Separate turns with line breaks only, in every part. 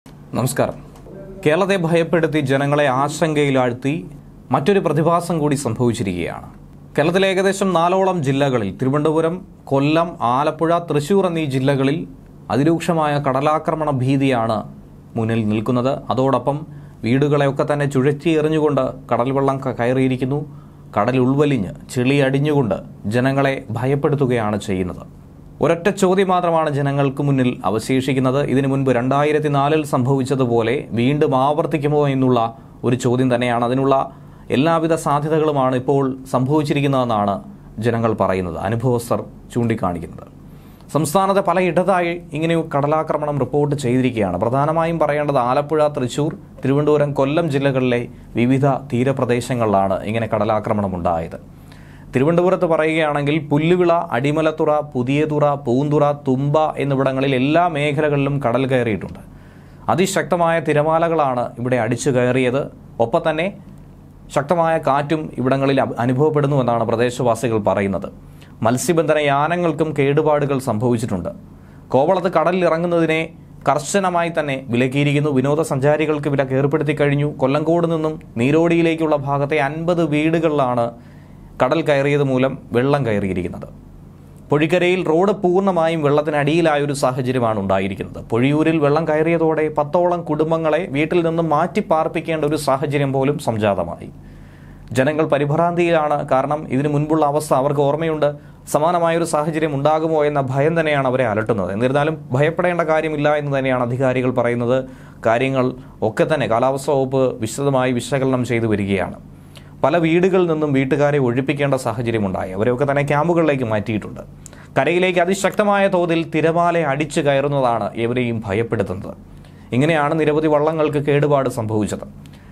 നമസ്കാരം. കേരളത്തെ ഭയപ്പെടുത്തി ജനങ്ങളെ ആശങ്കയിലാഴ്ത്തി മറ്റൊരു പ്രതിഭാസം കൂടി സംഭവിച്ചിരിക്കുകയാണ്. കേരളത്തിലെ ഏകദേശം 4ഓളം ജില്ലകളിൽ തിരുവനന്തപുരം, കൊല്ലം, ആലപ്പുഴ, തൃശൂർ എന്നീ ജില്ലകളിൽ അതിരൂക്ഷമായ കടലാക്രമണ ഭീതിയാണ് മുന്നിൽ നിൽക്കുന്നത്. അതോടൊപ്പം വീടുകളെയൊക്കെ തന്നെ ചുഴറ്റി എറിഞ്ഞുകൊണ്ട് കടൽ വെള്ളം കയറിയിരിക്കുന്നു. കടൽ ഉൾവലിഞ്ഞ് ചെളി അടിഞ്ഞുകൊണ്ട് ജനങ്ങളെ ഭയപ്പെടുത്തുകയാണ് ചെയ്യുന്നത്. ഒരൊറ്റ ചോദ്യം മാത്രമാണ് ജനങ്ങൾക്ക് മുന്നിൽ അവശേഷിക്കുന്നത്. ഇതിനു മുൻപ് 2004 സംഭവിച്ചതുപോലെ വീണ്ടും ആവർത്തിക്കുമോ എന്നുള്ള ഒരു ചോദ്യം തന്നെയാണ്. അതിനുള്ള എല്ലാവിധ സാധ്യതകളുമാണ് ഇപ്പോൾ സംഭവിച്ചിരിക്കുന്നതെന്നാണ് ജനങ്ങൾ പറയുന്നത്, അനുഭവസ്ഥർ ചൂണ്ടിക്കാണിക്കുന്നത്. സംസ്ഥാനത്തെ പലയിടത്തായി ഇങ്ങനെ കടലാക്രമണം റിപ്പോർട്ട് ചെയ്തിരിക്കുകയാണ്. പ്രധാനമായും പറയേണ്ടത് ആലപ്പുഴ, തൃശൂർ, തിരുവനന്തപുരം, കൊല്ലം ജില്ലകളിലെ വിവിധ തീരപ്രദേശങ്ങളിലാണ് ഇങ്ങനെ കടലാക്രമണം ഉണ്ടായത്. തിരുവനന്തപുരത്ത് പറയുകയാണെങ്കിൽ പുല്ലുവിള, അടിമലത്തുറ, പുതിയതുറ, പൂന്തുറ, തുമ്പ എന്നിവിടങ്ങളിൽ എല്ലാ മേഖലകളിലും കടൽ കയറിയിട്ടുണ്ട്. അതിശക്തമായ തിരമാലകളാണ് ഇവിടെ അടിച്ചു കയറിയത്. ഒപ്പം തന്നെ ശക്തമായ കാറ്റും ഇവിടങ്ങളിൽ അനുഭവപ്പെടുന്നുവെന്നാണ് പ്രദേശവാസികൾ പറയുന്നത്. മത്സ്യബന്ധന യാനങ്ങൾക്കും കേടുപാടുകൾ സംഭവിച്ചിട്ടുണ്ട്. കോവളത്ത് കടലിൽ ഇറങ്ങുന്നതിനെ കർശനമായി തന്നെ വിലക്കിയിരിക്കുന്നു. വിനോദസഞ്ചാരികൾക്ക് വിലക്ക് ഏർപ്പെടുത്തി കഴിഞ്ഞു. കൊല്ലങ്കോട് നിന്നും നീരോടിയിലേക്കുള്ള ഭാഗത്തെ 50 വീടുകളിലാണ് കടൽ കയറിയത് മൂലം വെള്ളം കയറിയിരിക്കുന്നത്. പൊഴിക്കരയിൽ റോഡ് പൂർണ്ണമായും വെള്ളത്തിനടിയിലായ ഒരു സാഹചര്യമാണ് ഉണ്ടായിരിക്കുന്നത്. പൊഴിയൂരിൽ വെള്ളം കയറിയതോടെ 10ഓളം കുടുംബങ്ങളെ വീട്ടിൽ നിന്നും മാറ്റി പാർപ്പിക്കേണ്ട ഒരു സാഹചര്യം പോലും സംജാതമായി. ജനങ്ങൾ പരിഭ്രാന്തിയിലാണ്. കാരണം ഇതിനു മുൻപുള്ള അവസ്ഥ അവർക്ക് ഓർമ്മയുണ്ട്. സമാനമായൊരു സാഹചര്യം ഉണ്ടാകുമോ എന്ന ഭയം തന്നെയാണ് അവരെ അലട്ടുന്നത്. എന്നിരുന്നാലും ഭയപ്പെടേണ്ട കാര്യമില്ല എന്ന് തന്നെയാണ് അധികാരികൾ പറയുന്നത്. കാര്യങ്ങൾ ഒക്കെ തന്നെ കാലാവസ്ഥാ വകുപ്പ് വിശദമായി വിശകലനം ചെയ്തു വരികയാണ്. പല വീടുകളിൽ നിന്നും വീട്ടുകാരെ ഒഴിപ്പിക്കേണ്ട സാഹചര്യമുണ്ടായി. അവരെയൊക്കെ തന്നെ ക്യാമ്പുകളിലേക്ക് മാറ്റിയിട്ടുണ്ട്. കരയിലേക്ക് അതിശക്തമായ തോതിൽ തിരമാല അടിച്ചു കയറുന്നതാണ് ഇവരെയും ഭയപ്പെടുത്തുന്നത്. ഇങ്ങനെയാണ് നിരവധി വള്ളങ്ങൾക്ക് കേടുപാട് സംഭവിച്ചത്.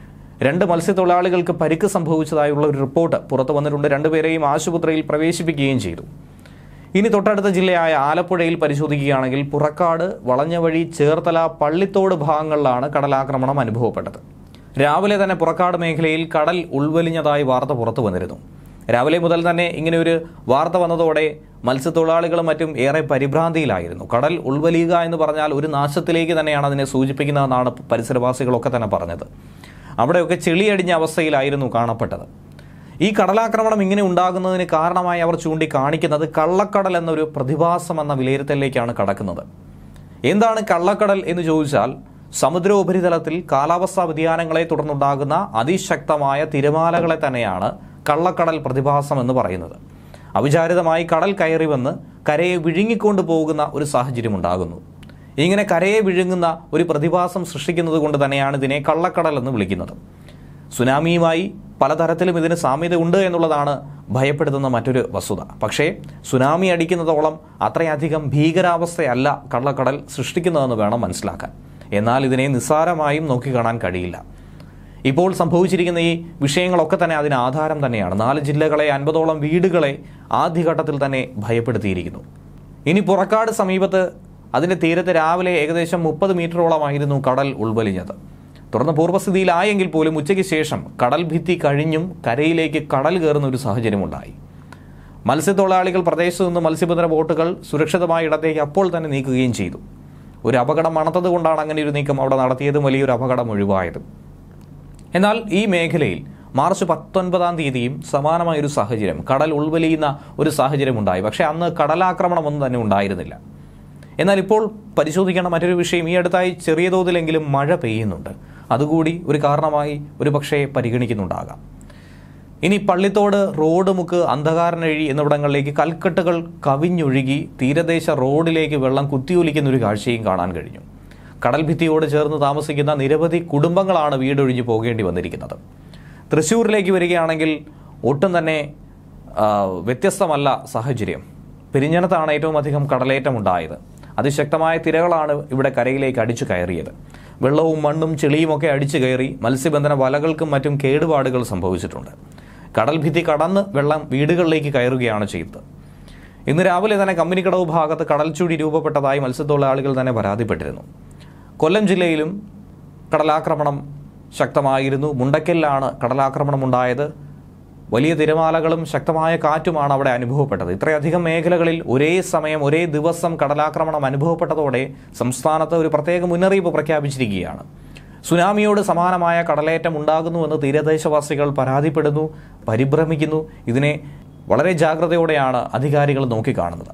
2 മത്സ്യത്തൊഴിലാളികൾക്ക് പരിക്ക് സംഭവിച്ചതായുള്ള ഒരു റിപ്പോർട്ട് പുറത്തു വന്നിട്ടുണ്ട്. 2 പേരെയും ആശുപത്രിയിൽ പ്രവേശിപ്പിക്കുകയും ചെയ്തു. ഇനി തൊട്ടടുത്ത ജില്ലയായ ആലപ്പുഴയിൽ പരിശോധിക്കുകയാണെങ്കിൽ പുറക്കാട്, വളഞ്ഞവഴി, ചേർത്തല, പള്ളിത്തോട് ഭാഗങ്ങളിലാണ് കടലാക്രമണം അനുഭവപ്പെട്ടത്. രാവിലെ തന്നെ പുറക്കാട് മേഖലയിൽ കടൽ ഉൾവലിഞ്ഞതായി വാർത്ത പുറത്തു വന്നിരുന്നു. രാവിലെ മുതൽ തന്നെ ഇങ്ങനെയൊരു വാർത്ത വന്നതോടെ മത്സ്യത്തൊഴിലാളികളും മറ്റും ഏറെ പരിഭ്രാന്തിയിലായിരുന്നു. കടൽ ഉൾവലിയുക എന്ന് പറഞ്ഞാൽ ഒരു നാശത്തിലേക്ക് തന്നെയാണ് അതിനെ സൂചിപ്പിക്കുന്നതെന്നാണ് പരിസരവാസികളൊക്കെ തന്നെ പറഞ്ഞത്. അവിടെയൊക്കെ ചെളിയടിഞ്ഞ അവസ്ഥയിലായിരുന്നു കാണപ്പെട്ടത്. ഈ കടലാക്രമണം ഇങ്ങനെ ഉണ്ടാകുന്നതിന് കാരണമായി അവർ ചൂണ്ടിക്കാണിക്കുന്നത് കള്ളക്കടൽ എന്നൊരു പ്രതിഭാസം എന്ന വിലയിരുത്തലിലേക്കാണ് കടക്കുന്നത്. എന്താണ് കള്ളക്കടൽ എന്ന് ചോദിച്ചാൽ, സമുദ്രോപരിതലത്തിൽ കാലാവസ്ഥാ വ്യതിയാനങ്ങളെ തുടർന്നുണ്ടാകുന്ന അതിശക്തമായ തിരമാലകളെ തന്നെയാണ് കള്ളക്കടൽ പ്രതിഭാസം എന്ന് പറയുന്നത്. അവിചാരിതമായി കടൽ കയറി വന്ന് കരയെ വിഴുങ്ങിക്കൊണ്ട് പോകുന്ന ഒരു സാഹചര്യം ഉണ്ടാകുന്നു. ഇങ്ങനെ കരയെ വിഴുങ്ങുന്ന ഒരു പ്രതിഭാസം സൃഷ്ടിക്കുന്നത് കൊണ്ട് തന്നെയാണ് ഇതിനെ കള്ളക്കടൽ എന്ന് വിളിക്കുന്നത്. സുനാമിയുമായി പലതരത്തിലും ഇതിന് സാമ്യത ഉണ്ട് എന്നുള്ളതാണ് ഭയപ്പെടുത്തുന്ന മറ്റൊരു വസ്തുത. പക്ഷേ സുനാമി അടിക്കുന്നതോളം അത്രയധികം ഭീകരാവസ്ഥയല്ല കള്ളക്കടൽ സൃഷ്ടിക്കുന്നതെന്ന് വേണം മനസ്സിലാക്കാൻ. എന്നാൽ ഇതിനെ നിസ്സാരമായും നോക്കിക്കാണാൻ കഴിയില്ല. ഇപ്പോൾ സംഭവിച്ചിരിക്കുന്ന ഈ വിഷയങ്ങളൊക്കെ തന്നെ അതിന് ആധാരം തന്നെയാണ്. 4 ജില്ലകളെ 50ഓളം വീടുകളെ ആദ്യഘട്ടത്തിൽ തന്നെ ഭയപ്പെടുത്തിയിരിക്കുന്നു. ഇനി പുറക്കാട് സമീപത്ത് അതിൻ്റെ തീരത്ത് രാവിലെ ഏകദേശം 30 മീറ്ററോളമായിരുന്നു കടൽ ഉൾവലിഞ്ഞത്. തുടർന്ന് പൂർവ്വസ്ഥിതിയിലായെങ്കിൽ പോലും ഉച്ചയ്ക്ക് ശേഷം കടൽ ഭിത്തി കഴിഞ്ഞും കരയിലേക്ക് കടൽ കയറുന്ന ഒരു സാഹചര്യമുണ്ടായി. മത്സ്യത്തൊഴിലാളികൾ പ്രദേശത്തു നിന്ന് മത്സ്യബന്ധന ബോട്ടുകൾ സുരക്ഷിതമായ ഇടത്തേക്ക് അപ്പോൾ തന്നെ നീക്കുകയും ചെയ്തു. ഒരു അപകടം മണത്തത് കൊണ്ടാണ് അങ്ങനെ ഒരു നീക്കം അവിടെ നടത്തിയതും വലിയൊരു അപകടം ഒഴിവായതും. എന്നാൽ ഈ മേഖലയിൽ മാർച്ച് 19-ാം തീയതിയും സമാനമായൊരു സാഹചര്യം, കടൽ ഉൾവലിയുന്ന ഒരു സാഹചര്യം ഉണ്ടായി. പക്ഷേ അന്ന് കടലാക്രമണമൊന്നും തന്നെ ഉണ്ടായിരുന്നില്ല. എന്നാൽ ഇപ്പോൾ പരിശോധിക്കേണ്ട മറ്റൊരു വിഷയം, ഈ അടുത്തായി ചെറിയ തോതിലെങ്കിലും മഴ പെയ്യുന്നുണ്ട്. അതുകൂടി ഒരു കാരണമായി ഒരു പക്ഷേ പരിഗണിക്കുന്നുണ്ടാകാം. ഇനി പള്ളിത്തോട്, റോഡ് മുക്ക്, അന്ധകാരനഴി എന്നിവിടങ്ങളിലേക്ക് കൽക്കെട്ടുകൾ കവിഞ്ഞൊഴുകി തീരദേശ റോഡിലേക്ക് വെള്ളം കുത്തിയൊലിക്കുന്ന ഒരു കാഴ്ചയും കാണാൻ കഴിഞ്ഞു. കടൽ ഭിത്തിയോട് ചേർന്ന് താമസിക്കുന്ന നിരവധി കുടുംബങ്ങളാണ് വീടൊഴിഞ്ഞു പോകേണ്ടി വന്നിരിക്കുന്നത്. തൃശ്ശൂരിലേക്ക് വരികയാണെങ്കിൽ ഒട്ടും തന്നെ വ്യത്യസ്തമല്ല സാഹചര്യം. പെരിഞ്ഞനത്താണ് ഏറ്റവും അധികം കടലേറ്റം ഉണ്ടായത്. അതിശക്തമായ തിരകളാണ് ഇവിടെ കരയിലേക്ക് അടിച്ചു കയറിയത്. വെള്ളവും മണ്ണും ചെളിയും ഒക്കെ അടിച്ചു കയറി മത്സ്യബന്ധന വലകൾക്കും മറ്റും കേടുപാടുകൾ സംഭവിച്ചിട്ടുണ്ട്. കടൽ ഭിത്തി കടന്ന് വെള്ളം വീടുകളിലേക്ക് കയറുകയാണ് ചെയ്തത്. ഇന്ന് രാവിലെ തന്നെ കമ്പനിക്കടവ് ഭാഗത്ത് കടൽച്ചുഴി രൂപപ്പെട്ടതായി മത്സ്യത്തൊഴിലാളികൾ തന്നെ പരാതിപ്പെട്ടിരുന്നു. കൊല്ലം ജില്ലയിലും കടലാക്രമണം ശക്തമായിരുന്നു. മുണ്ടക്കലിലാണ് കടലാക്രമണം ഉണ്ടായത്. വലിയ തിരമാലകളും ശക്തമായ കാറ്റുമാണ് അവിടെ അനുഭവപ്പെട്ടത്. ഇത്രയധികം മേഖലകളിൽ ഒരേ സമയം ഒരേ ദിവസം കടലാക്രമണം അനുഭവപ്പെട്ടതോടെ സംസ്ഥാനത്ത് ഒരു പ്രത്യേക മുന്നറിയിപ്പ് പ്രഖ്യാപിച്ചിരിക്കുകയാണ്. സുനാമിയോട് സമാനമായ കടലേറ്റം ഉണ്ടാകുന്നുവെന്ന് തീരദേശവാസികൾ പരാതിപ്പെടുന്നു, പരിഭ്രമിക്കുന്നു. ഇതിനെ വളരെ ജാഗ്രതയോടെയാണ് അധികാരികൾ നോക്കിക്കാണുന്നത്.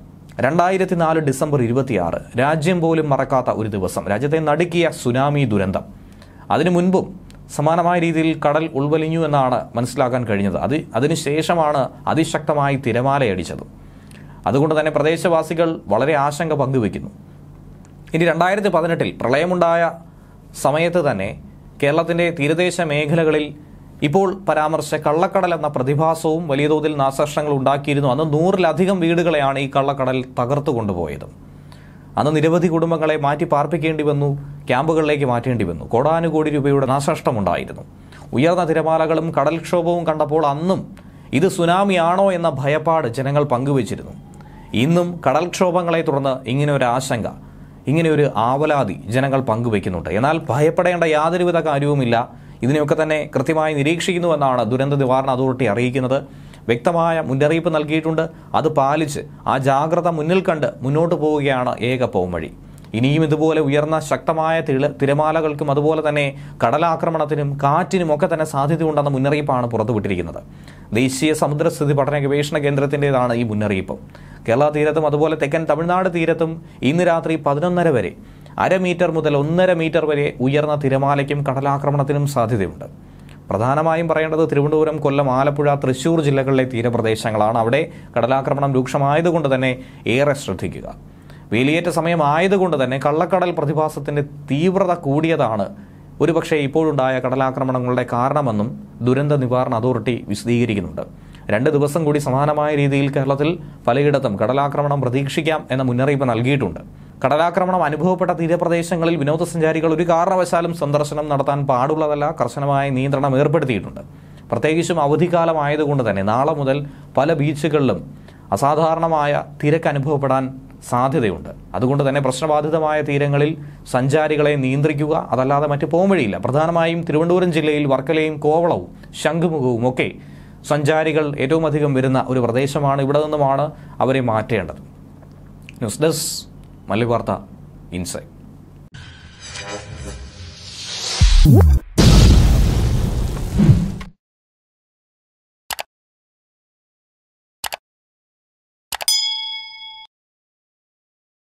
2004 ഡിസംബർ 26 രാജ്യം പോലും മറക്കാത്ത ഒരു ദിവസം, രാജ്യത്തെ നടുക്കിയ സുനാമി ദുരന്തം. അതിനു മുൻപും സമാനമായ രീതിയിൽ കടൽ ഉൾവലിഞ്ഞു എന്നാണ് മനസ്സിലാക്കാൻ കഴിഞ്ഞത്. അതിനുശേഷമാണ് അതിശക്തമായി തിരമാലയടിച്ചത്. അതുകൊണ്ട് തന്നെ പ്രദേശവാസികൾ വളരെ ആശങ്ക പങ്കുവയ്ക്കുന്നു. ഇനി 2018 പ്രളയമുണ്ടായ സമയത്ത് തന്നെ കേരളത്തിൻ്റെ തീരദേശ മേഖലകളിൽ ഇപ്പോൾ പരാമർശിച്ച കള്ളക്കടൽ എന്ന പ്രതിഭാസവും വലിയ തോതിൽ നാശനഷ്ടങ്ങൾ ഉണ്ടാക്കിയിരുന്നു. അന്ന് 100-ലധികം വീടുകളെയാണ് ഈ കള്ളക്കടൽ തകർത്തു കൊണ്ടുപോയത്. അന്ന് നിരവധി കുടുംബങ്ങളെ മാറ്റി പാർപ്പിക്കേണ്ടി വന്നു, ക്യാമ്പുകളിലേക്ക് മാറ്റേണ്ടി വന്നു. കോടാനുകോടി രൂപയുടെ നാശനഷ്ടമുണ്ടായിരുന്നു. ഉയർന്ന തിരമാലകളും കടൽക്ഷോഭവും കണ്ടപ്പോൾ അന്നും ഇത് സുനാമിയാണോ എന്ന ഭയപ്പാട് ജനങ്ങൾ പങ്കുവച്ചിരുന്നു. ഇന്നും കടൽക്ഷോഭങ്ങളെ തുടർന്ന് ഇങ്ങനെ ഒരു ആശങ്ക, ഇങ്ങനെ ഒരു ആവലാതി ജനങ്ങൾ പങ്കുവയ്ക്കുന്നുണ്ട്. എന്നാൽ ഭയപ്പെടേണ്ട യാതൊരുവിധ കാര്യവുമില്ല. ഇതിനെയൊക്കെ തന്നെ കൃത്യമായി നിരീക്ഷിക്കുന്നുവെന്നാണ് ദുരന്ത നിവാരണ അതോറിറ്റി അറിയിക്കുന്നത്. വ്യക്തമായ മുന്നറിയിപ്പ് നൽകിയിട്ടുണ്ട്. അത് പാലിച്ച് ആ ജാഗ്രത മുന്നിൽ കണ്ട് മുന്നോട്ട് പോവുകയാണ് ഏക പോംവഴി. ഇനിയും ഇതുപോലെ ഉയർന്ന ശക്തമായ തിരമാലകൾക്കും അതുപോലെ തന്നെ കടലാക്രമണത്തിനും കാറ്റിനും ഒക്കെ തന്നെ സാധ്യതയുണ്ടെന്ന മുന്നറിയിപ്പാണ് പുറത്തുവിട്ടിരിക്കുന്നത്. ദേശീയ സമുദ്രസ്ഥിതി പഠന ഗവേഷണ കേന്ദ്രത്തിൻ്റെതാണ് ഈ മുന്നറിയിപ്പ്. കേരള തീരത്തും അതുപോലെ തെക്കൻ തമിഴ്നാട് തീരത്തും ഇന്ന് രാത്രി 11:30 വരെ 1/2 മീറ്റർ മുതൽ 1.5 മീറ്റർ വരെ ഉയർന്ന തിരമാലയ്ക്കും കടലാക്രമണത്തിനും സാധ്യതയുണ്ട്. പ്രധാനമായും പറയേണ്ടത് തിരുവനന്തപുരം, കൊല്ലം, ആലപ്പുഴ, തൃശ്ശൂർ ജില്ലകളിലെ തീരപ്രദേശങ്ങളാണ്. അവിടെ കടലാക്രമണം രൂക്ഷമായതുകൊണ്ട് തന്നെ ഏറെ ശ്രദ്ധിക്കുക. വേലിയേറ്റ സമയമായതുകൊണ്ട് തന്നെ കള്ളക്കടൽ പ്രതിഭാസത്തിൻ്റെ തീവ്രത കൂടിയതാണ് ഒരുപക്ഷെ ഇപ്പോഴുണ്ടായ കടലാക്രമണങ്ങളുടെ കാരണമെന്നും ദുരന്ത നിവാരണ അതോറിറ്റി വിശദീകരിക്കുന്നുണ്ട്. 2 ദിവസം കൂടി സമാനമായ രീതിയിൽ കേരളത്തിൽ പലയിടത്തും കടലാക്രമണം പ്രതീക്ഷിക്കാം എന്ന മുന്നറിയിപ്പ് നൽകിയിട്ടുണ്ട്. കടലാക്രമണം അനുഭവപ്പെട്ട തീരപ്രദേശങ്ങളിൽ വിനോദസഞ്ചാരികൾ ഒരു കാരണവശാലും സന്ദർശനം നടത്താൻ പാടുള്ളതല്ല. കർശനമായ നിയന്ത്രണം ഏർപ്പെടുത്തിയിട്ടുണ്ട്. പ്രത്യേകിച്ചും അവധിക്കാലമായതുകൊണ്ട് തന്നെ നാളെ മുതൽ പല ബീച്ചുകളിലും അസാധാരണമായ തിരക്ക് അനുഭവപ്പെടാൻ സാധ്യതയുണ്ട്. അതുകൊണ്ട് തന്നെ പ്രശ്നബാധിതമായ തീരങ്ങളിൽ സഞ്ചാരികളെ നിയന്ത്രിക്കുക, അതല്ലാതെ മറ്റ് പോംവഴിയില്ല. പ്രധാനമായും തിരുവനന്തപുരം ജില്ലയിൽ വർക്കലയും കോവളവും ശംഖുമുഖവും ഒക്കെ സഞ്ചാരികൾ ഏറ്റവും അധികം വരുന്ന ഒരു പ്രദേശമാണ്. ഇവിടെ നിന്നുമാണ് അവരെ മാറ്റേണ്ടത്. ന്യൂസ് ഡെസ്ക് മലയാളി വാർത്ത ഇൻസൈറ്റ്.